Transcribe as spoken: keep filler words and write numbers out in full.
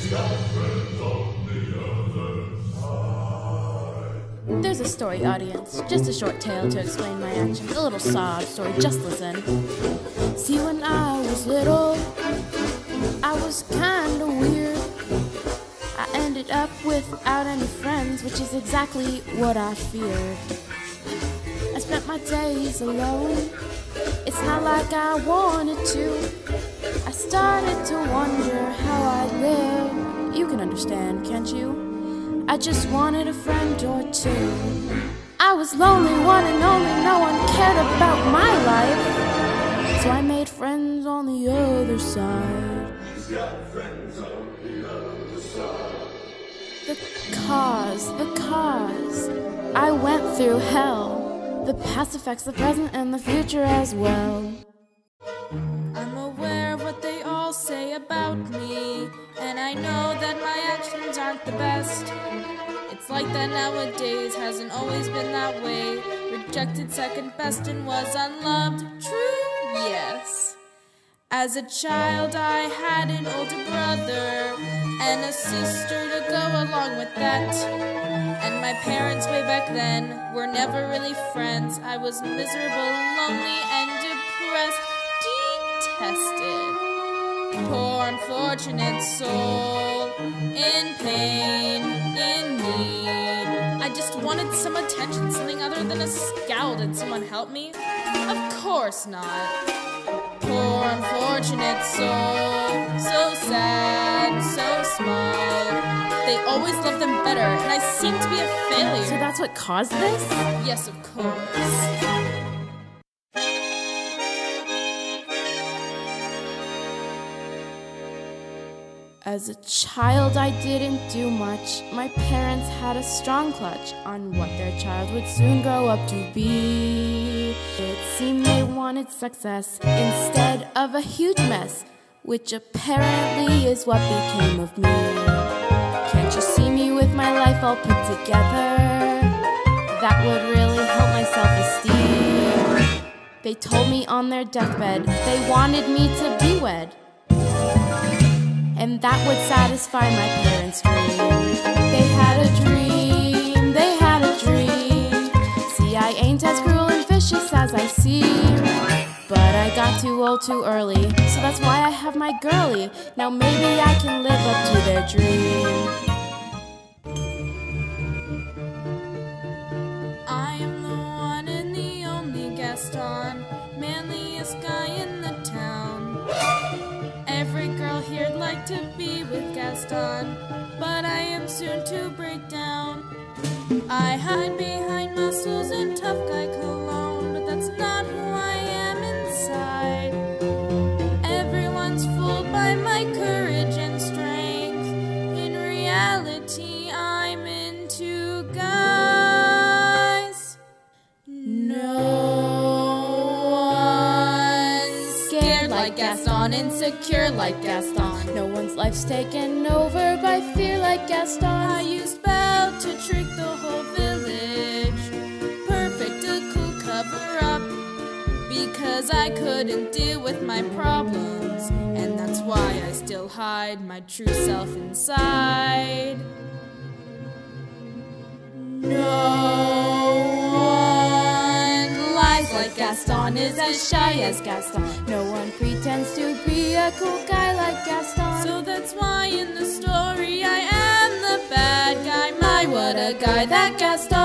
There's a story, audience. Just a short tale to explain my actions. A little sob story, just listen. See, when I was little, I was kinda weird. I ended up without any friends, which is exactly what I feared. I spent my days alone. It's not like I wanted to. I started to wonder how I'd live. You can understand, can't you? I just wanted a friend or two. I was lonely, one and only, no one cared about my life. So I made friends on the other side. He's got friends on the other side. The cause, the cause. I went through hell. The past affects the present and the future as well. I'm aware of what they all say about me, and I know that my actions aren't the best. It's like that nowadays, hasn't always been that way. Rejected second best and was unloved. True, yes. As a child I had an older brother and a sister to go along with that. And my parents way back then were never really friends. I was miserable, lonely, and depressed. Detested. Poor unfortunate soul, in pain, in need. I just wanted some attention, something other than a scowl. Did someone help me? Of course not. Poor unfortunate soul, so sad, so small. They always loved them better, and I seemed to be a failure. So that's what caused this? Yes, of course. As a child, I didn't do much. My parents had a strong clutch on what their child would soon grow up to be. It seemed they wanted success instead of a huge mess, which apparently is what became of me. Can't you see me with my life all put together? That would really help my self-esteem. They told me on their deathbed they wanted me to be wed, and that would satisfy my parents' dream. They had a dream, they had a dream. See, I ain't as cruel and vicious as I seem, but I got too old too early, so that's why I have my girlie. Now maybe I can live up to their dream. I am the one and the only Gaston, manliest guy in the town. Every girl here'd like to be with Gaston, but I am soon to break down. I hide behind muscles and tough guy cologne, but that's not who I am inside. Everyone's fooled by my courage and strength. In reality, I'm into guys. No one's scared like Gaston, insecure like Gaston. No one's life's taken over by fear like Gaston. I used spell to trick the whole village. Perfect, a cool cover-up, because I couldn't deal with my problems, and that's why I still hide my true self inside. No one lies like Gaston, is as shy as Gaston. No one pretends to be a cool guy like Gaston. So that's why in the story I am the bad guy. My, what a guy that Gaston